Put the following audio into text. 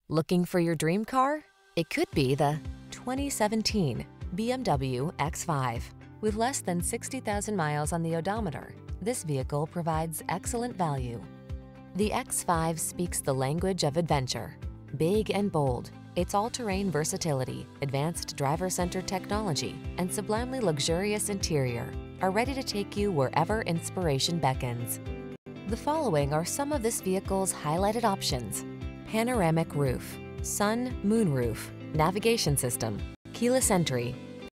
Looking for your dream car? It could be the 2017 BMW X5. With less than 60,000 miles on the odometer, this vehicle provides excellent value. The X5 speaks the language of adventure. Big and bold, its all-terrain versatility, advanced driver-centered technology, and sublimely luxurious interior are ready to take you wherever inspiration beckons. The following are some of this vehicle's highlighted options: panoramic roof, sun moonroof, navigation system, keyless entry,